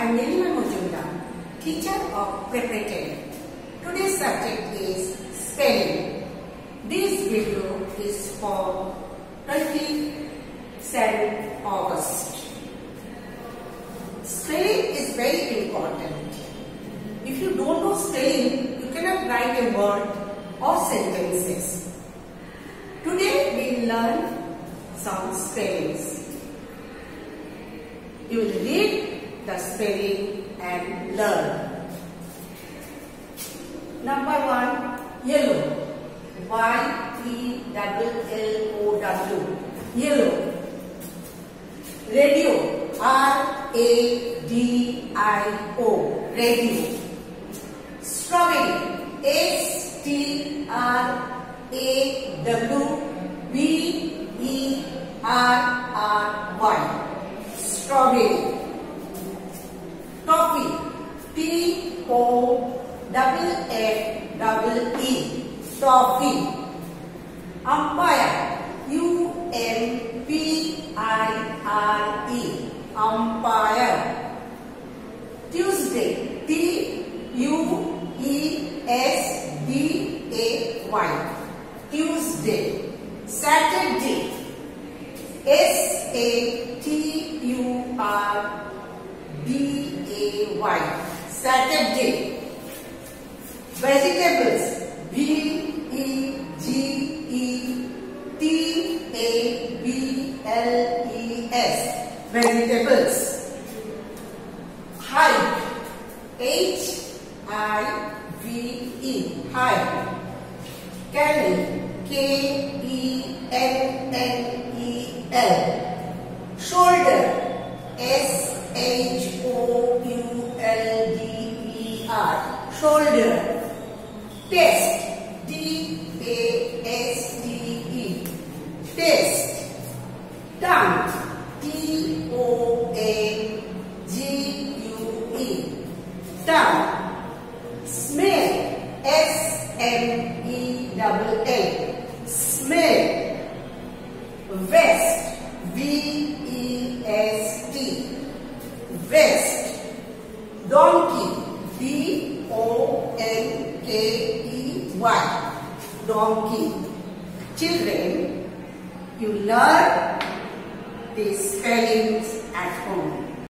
am Nilima Mujumdar, teacher of preparatory. Today's subject is spelling. This video is for 27 August. Spelling is very important. If you don't know spelling, you cannot write a word or sentences. Today we will learn some spellings. You will read the spelling and learn. Number 1, yellow. Y-E-L-L-O-W. Yellow. Radio. R-A-D-I-O. Radio. Strawberry. S-T-R-A-W-B-E-R-R-Y. Strawberry. Toffee. T-O-F-F-E-E. Toffee. Umpire. U-M-P-I-R-E. Umpire. Tuesday. T-U-E-S-D-A-Y. Tuesday. Saturday. S-A-T-U-R-D-A-Y. Saturday. Vegetables. V-E-G-E-T-A-B-L-E-S. Vegetables. Hive. H-I-V-E. Hive. Kennel. K-E-N-N-E-L. Shoulder. S-H-O-U-L-D-E-R. Shoulder. Test. T-A-S-T-E. Test. Tongue. T-O-A-G-U-E. Tongue. Smell. S-M-E-L-L. Smell. Vest. V-E-S-T. Vest. Donkey. D-O-N-K-E-Y. Donkey. Children, you learn these spellings at home.